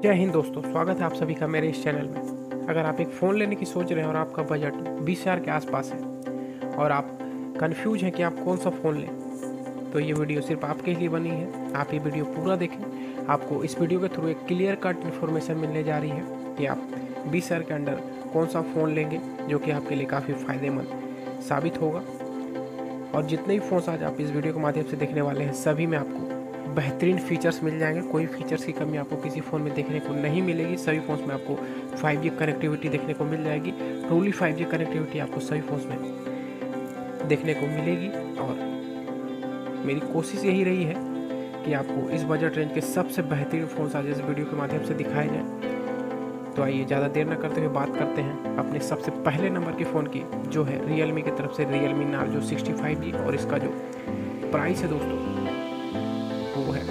जय हिंद दोस्तों, स्वागत है आप सभी का मेरे इस चैनल में। अगर आप एक फ़ोन लेने की सोच रहे हैं और आपका बजट 20,000 के आसपास है और आप कंफ्यूज हैं कि आप कौन सा फ़ोन लें, तो ये वीडियो सिर्फ आपके लिए बनी है। आप ये वीडियो पूरा देखें। आपको इस वीडियो के थ्रू एक क्लियर कट इन्फॉर्मेशन मिलने जा रही है कि आप 20,000 के अंडर कौन सा फ़ोन लेंगे जो कि आपके लिए काफ़ी फ़ायदेमंद साबित होगा। और जितने भी फ़ोन्स आज आप इस वीडियो के माध्यम से देखने वाले हैं, सभी में आपको बेहतरीन फीचर्स मिल जाएंगे। कोई फीचर्स की कमी आपको किसी फ़ोन में देखने को नहीं मिलेगी। सभी फ़ोन्स में आपको 5G कनेक्टिविटी देखने को मिल जाएगी। ट्रूली 5G कनेक्टिविटी आपको सभी फ़ोन्स में देखने को मिलेगी। और मेरी कोशिश यही रही है कि आपको इस बजट रेंज के सबसे बेहतरीन फ़ोन्स आज इस वीडियो के माध्यम से दिखाए जाएँ। तो आइए ज़्यादा देर न करते हुए बात करते हैं अपने सबसे पहले नंबर के फ़ोन की, जो है Realme की तरफ से Realme Narzo 65G। और इसका जो प्राइस है दोस्तों वो है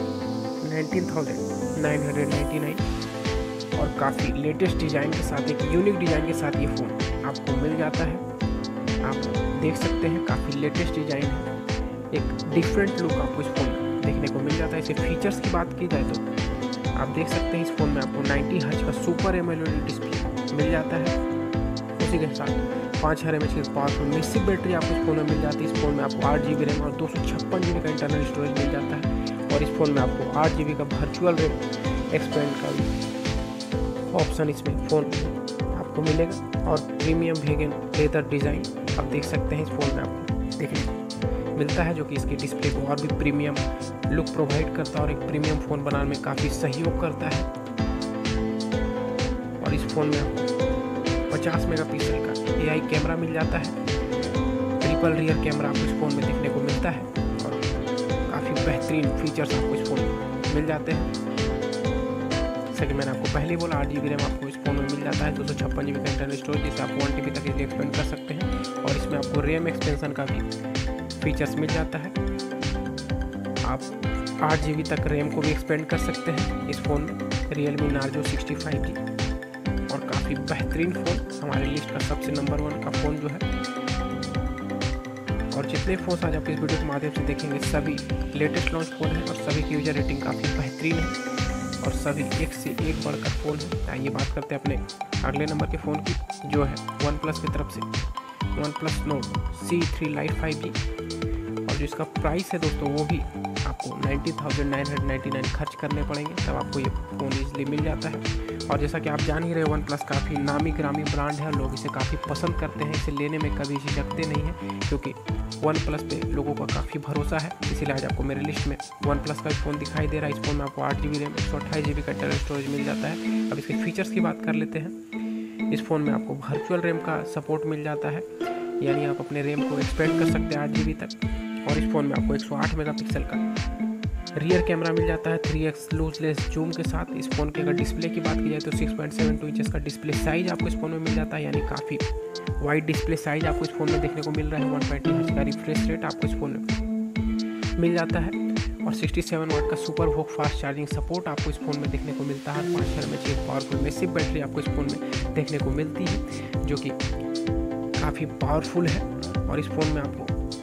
19,999 और काफ़ी लेटेस्ट डिज़ाइन के साथ, एक यूनिक डिज़ाइन के साथ ये फ़ोन आपको मिल जाता है। आप देख सकते हैं काफ़ी लेटेस्ट डिज़ाइन है, एक डिफरेंट लुक आपको इस फ़ोन में देखने को मिल जाता है। इसे फीचर्स की बात की जाए तो आप देख सकते हैं इस फ़ोन में आपको 90 हर्ट्ज का सुपर एमोलेड डिस्प्ले मिल जाता है। उसी के साथ 5000 mAh की पावरफुल मिसिव बैटरी आपको इस फ़ोन में मिल जाती है। इस फ़ोन में आपको 8GB रैम और 256GB का इंटरनल स्टोरेज मिल जाता है। और इस फ़ोन में आपको 8GB का वर्चुअल रैम एक्सपेंड का भी ऑप्शन इसमें फ़ोन आपको मिलेगा। और प्रीमियम वेगन लेदर डिज़ाइन आप देख सकते हैं इस फ़ोन में आपको देखने मिलता है, जो कि इसकी डिस्प्ले को और भी प्रीमियम लुक प्रोवाइड करता है और एक प्रीमियम फ़ोन बनाने में काफ़ी सहयोग करता है। और इस फ़ोन में आपको 50 मेगापिक्सल का AI कैमरा मिल जाता है। ट्रिपल रियर कैमरा आपको इस फ़ोन में देखने को मिलता है और काफ़ी बेहतरीन फीचर्स आपको इस फ़ोन में मिल जाते हैं। जैसा कि मैंने आपको पहले ही बोला, 8GB रैम आपको इस फ़ोन में मिल जाता है। 256GB का इंटरनल स्टोरेज, जिसे आप 1TB तक इसे एक्सपेंड कर सकते हैं। और इसमें आपको रैम एक्सपेंशन का भी फीचर्स मिल जाता है। आप 8GB तक रैम को भी एक्सपेंड कर सकते हैं इस फ़ोन में Realme Narzo 65G। और काफ़ी बेहतरीन फ़ोन, हमारे लिस्ट का सबसे नंबर 1 का फ़ोन जो है। और जितने फ़ोन आज आप इस वीडियो के माध्यम से देखेंगे, सभी लेटेस्ट लॉन्च फ़ोन है और सभी की यूजर रेटिंग काफ़ी बेहतरीन है और सभी एक से एक बढ़कर फ़ोन है। आइए बात करते हैं अपने अगले नंबर के फ़ोन की, जो है OnePlus की तरफ से OnePlus Nord C3 Lite 5G। और जो इसका प्राइस है दोस्तों वो भी आपको 19,999 खर्च करने पड़ेंगे, तब आपको ये फ़ोन ईजिली मिल जाता है। और जैसा कि आप जान ही रहे, OnePlus काफ़ी नामी ग्रामी ब्रांड है और लोग इसे काफ़ी पसंद करते हैं। इसे लेने में कभी झिझकते नहीं हैं, क्योंकि OnePlus पे लोगों का काफ़ी भरोसा है। इसीलिए आज आपको मेरे लिस्ट में OnePlus का फ़ोन दिखाई दे रहा है। इस फ़ोन में आपको 8GB रैम 128GB का इंटरनल स्टोरेज मिल जाता है। अब इसके फीचर्स की बात कर लेते हैं। इस फ़ोन में आपको वर्चुअल रैम का सपोर्ट मिल जाता है, यानी आप अपने रैम को एक्सपेंड कर सकते हैं 8GB तक। और इस फ़ोन में आपको 108 मेगापिक्सल का रियर कैमरा मिल जाता है 3x लूजलेस जूम के साथ। इस फ़ोन की अगर डिस्प्ले की बात की जाए तो 6.72 इंचेस का डिस्प्ले साइज आपको इस फ़ोन में मिल जाता है, यानी काफ़ी वाइड डिस्प्ले साइज आपको इस फ़ोन में देखने को मिल रहा है। 120 हर्ट्ज का रिफ्रेश रेट आपको इस फ़ोन में मिल जाता है। और 67 वाट का super VOOC fast charging support आपको इस फ़ोन में देखने को मिलता है। 5000 mAh की पावरफुल मैसिव बैटरी आपको इस फ़ोन में देखने को मिलती है, जो कि काफ़ी पावरफुल है। और इस फ़ोन में आपको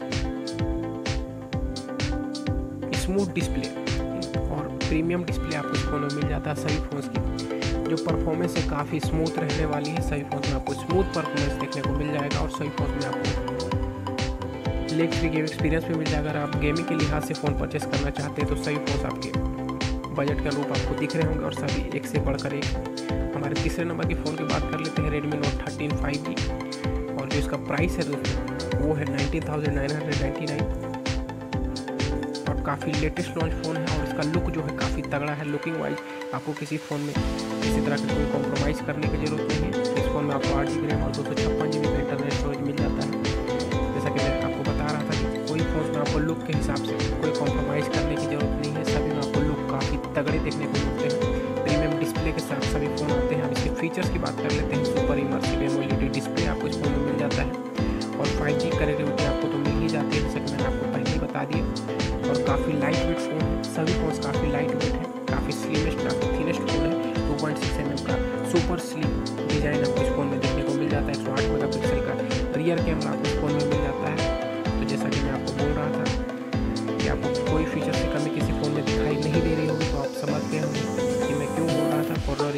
स्मूथ डिस्प्ले और प्रीमियम डिस्प्ले आपको इस फ़ोन में मिल जाता है। सभी फ़ोन्स की जो परफॉर्मेंस है काफ़ी स्मूथ रहने वाली है। सभी फ़ोन्स में आपको स्मूथ परफॉर्मेंस देखने को मिल जाएगा। और सभी फ़ोन्स में आपको लेग फ्री गेम एक्सपीरियंस भी मिल जाएगा। अगर आप गेमिंग के लिहाज से फ़ोन परचेस करना चाहते हैं तो सभी फ़ोन्स आपके बजट के अनुरूप आपको दिख रहे होंगे और सभी एक से बढ़कर एक। हमारे तीसरे नंबर के फ़ोन की बात कर लेते हैं, Redmi Note 13 5G। और जो इसका प्राइस है दोस्तों वो है 19,999 और काफ़ी लेटेस्ट लॉन्च फ़ोन है। और इसका लुक जो है काफ़ी तगड़ा है। लुकिंग वाइज आपको किसी फ़ोन में किसी तरह का कोई कॉम्प्रोमाइज़ करने की ज़रूरत नहीं है। इस फ़ोन में आपको 8GB रैम और 256GB का इंटरनल स्टोरेज मिल जाता है। जैसा कि मैं आपको बता रहा था कि कोई फ़ोन में आपको लुक के हिसाब से कोई कॉम्प्रोमाइज़ करने की ज़रूरत नहीं है। सभी में आपको लुक काफ़ी तगड़े देखने को मिलते हैं। प्रीमियम डिस्प्ले के साथ सभी फ़ोन आते हैं। अब इसके फीचर्स की बात कर लेते हैं। सुपर इमर्सिव एमोलेड डिस्प्ले आपको इस फ़ोन में मिल जाता है। और 5G कनेक्टिविटी आपको तो मिल ही जाती है, जैसा कि मैंने आपको पहले ही बता दिया। और काफ़ी लाइट वेट फ़ोन है, सभी फ़ोन्स काफ़ी लाइट वेट है, काफ़ी स्लिमेस्ट काफ़ी थिनेस्ट फ़ोन है। 2.6 mm का सुपर स्लिम डिज़ाइन आपको इस फ़ोन में देखने को मिल जाता है। 108 मेगापिक्सल का रियर कैमरा आपको इस फ़ोन में मिल जाता है। तो जैसा कि मैं आपको बोल रहा था कि आपको कोई फीचर की कमी किसी फ़ोन में दिखाई नहीं दे रही होगी, तो आप समझ गए होंगे कि मैं क्यों बोल रहा था। और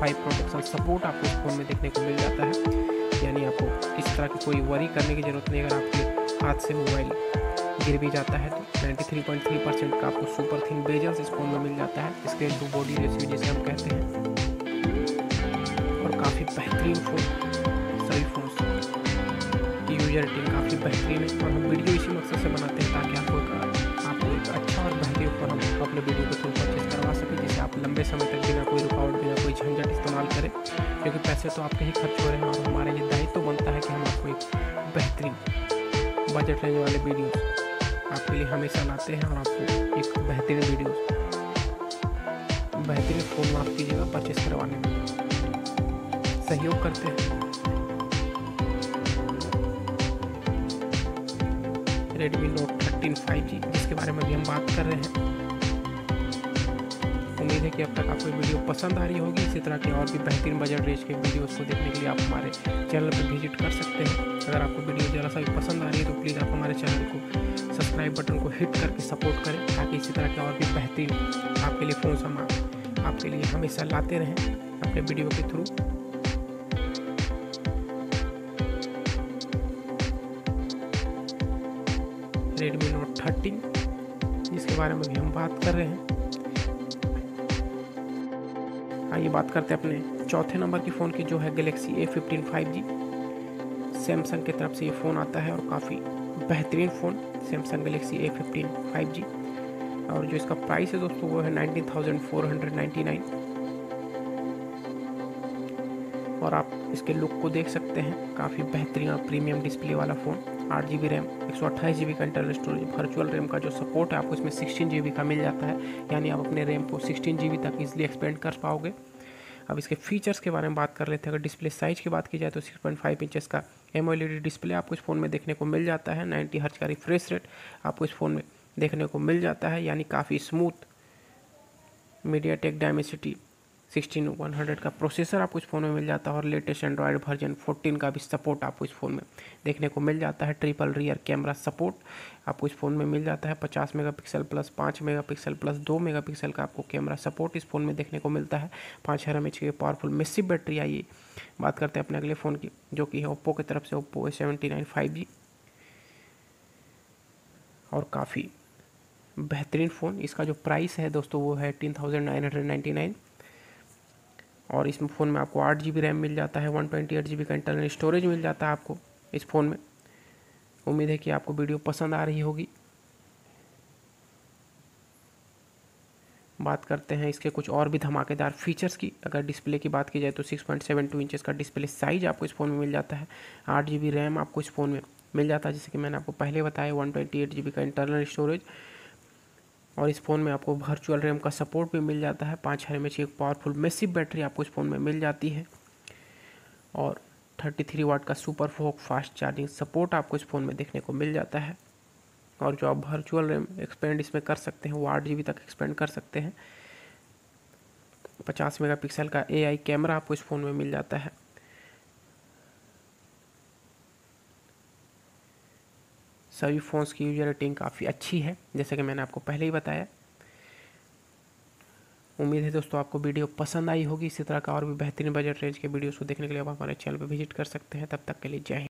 वाईफाई प्रोटेक्शन सपोर्ट आपको इस फ़ोन में देखने को मिल जाता है, यानी आपको किस तरह की कोई वरी करने की ज़रूरत नहीं। अगर आपके हाथ से मोबाइल गिर भी जाता है तो 93.3% का आपको सुपर थिन बेजल्स इस फ़ोन में मिल जाता है, स्क्रीन टू बॉडी रेशियो जिसे हम कहते हैं, और काफ़ी बेहतरीन फ़ोन। सभी फ़ोन की यूजर रेटिंग काफ़ी बेहतरीन है, और हम वीडियो इसी मकसद से बनाते हैं ताकि आपको एक अच्छा और बेहतरीन फ़ोन हम अपने वीडियो के थ्रू परचेज करवा सकें, जिससे आप लंबे समय तक बिना कोई रुकावट, बिना कोई झंझट इस्तेमाल करें, क्योंकि पैसे तो आपके ही खर्च हो रहे हैं और हमारा ये दायित्व तो बनता है कि हम आपको एक बेहतरीन बजट रेंज वाले वीडियो आपके लिए हमेशा लाते हैं, और आपको एक बेहतरीन वीडियो, बेहतरीन फ़ोन माफ़ कीजिएगा परचेस करवाने में सहयोग करते हैं। Redmi Note 13 5G जिसके बारे में भी हम बात कर रहे हैं। उम्मीद है कि अब तक आपको वीडियो पसंद आ रही होगी। इसी तरह के और भी बेहतरीन बजट रेंज के वीडियोस को देखने के लिए आप हमारे चैनल पर विजिट कर सकते हैं। अगर आपको वीडियो ज़रा सा भी पसंद आ रही है तो प्लीज़ आप हमारे चैनल को सब्सक्राइब बटन को हिट करके सपोर्ट करें, ताकि इसी तरह के और भी बेहतरीन आपके लिए फ़ोन हम आपके लिए हमेशा लाते रहें अपने वीडियो के थ्रू। Redmi Note 13 जिसके बारे में भी हम बात कर रहे हैं। आइए बात करते हैं अपने चौथे नंबर की फ़ोन की, जो है Galaxy A15 5G। सैमसंग की तरफ से ये फ़ोन आता है और काफ़ी बेहतरीन phone Samsung Galaxy A15 5G, और जो इसका प्राइस है दोस्तों वो है 19,499, और आप इसके लुक को देख सकते हैं, काफ़ी बेहतरीन और प्रीमियम डिस्प्ले वाला फ़ोन। 8GB रैम, 128GB का इंटरनल स्टोरेज, वर्चुअल रैम का जो सपोर्ट है आपको इसमें 16GB का मिल जाता है, यानी आप अपने रैम को 16GB तक इजीली एक्सपेंड कर पाओगे। अब इसके फीचर्स के बारे में बात कर लेते हैं। अगर डिस्प्ले साइज़ की बात की जाए तो 6.5 इंचेस का AMOLED डिस्प्ले आपको इस फ़ोन में देखने को मिल जाता है। 90 हर्ट्ज का रिफ्रेश रेट आपको इस फ़ोन में देखने को मिल जाता है, यानी काफ़ी स्मूथ। MediaTek Dimensity 16100 का प्रोसेसर आपको इस फ़ोन में मिल जाता है, और लेटेस्ट एंड्रॉयड वर्जन 14 का भी सपोर्ट आपको इस फ़ोन में देखने को मिल जाता है। ट्रिपल रियर कैमरा सपोर्ट आपको इस फ़ोन में मिल जाता है। 50 megapixel plus 5 megapixel plus 2 megapixel का आपको कैमरा सपोर्ट इस फ़ोन में देखने को मिलता है। 5000 mAh की पावरफुल मैसिव बैटरी। आइए बात करते हैं अपने अगले फ़ोन की, जो कि है ओप्पो की तरफ से ओप्पो A79 5G, और काफ़ी बेहतरीन फ़ोन। इसका जो प्राइस है दोस्तों वो है 18,999, और इस फ़ोन में आपको 8GB रैम मिल जाता है, 128GB का इंटरनल स्टोरेज मिल जाता है आपको इस फ़ोन में। उम्मीद है कि आपको वीडियो पसंद आ रही होगी। बात करते हैं इसके कुछ और भी धमाकेदार फीचर्स की। अगर डिस्प्ले की बात की जाए तो 6.72 इंचेस का डिस्प्ले साइज आपको इस फ़ोन में मिल जाता है। 8GB रैम आपको इस फ़ोन में मिल जाता है, जैसे कि मैंने आपको पहले बताया। 128GB का इंटरनल स्टोरेज, और इस फ़ोन में आपको वर्चुअल रैम का सपोर्ट भी मिल जाता है। 5000 mAh की एक पावरफुल मैसिव बैटरी आपको इस फ़ोन में मिल जाती है, और 33 वाट का सुपर फास्ट चार्जिंग सपोर्ट आपको इस फ़ोन में देखने को मिल जाता है। और जो आप वर्चुअल रैम एक्सपेंड इसमें कर सकते हैं वो 8GB तक एक्सपेंड कर सकते हैं। 50 मेगापिक्सल का AI कैमरा आपको इस फ़ोन में मिल जाता है। सभी फ़ोन्स की यूजर रेटिंग काफ़ी अच्छी है, जैसे कि मैंने आपको पहले ही बताया। उम्मीद है दोस्तों आपको वीडियो पसंद आई होगी। इसी तरह का और भी बेहतरीन बजट रेंज के वीडियोस को देखने के लिए आप हमारे चैनल पर विजिट कर सकते हैं। तब तक के लिए जय हिंद।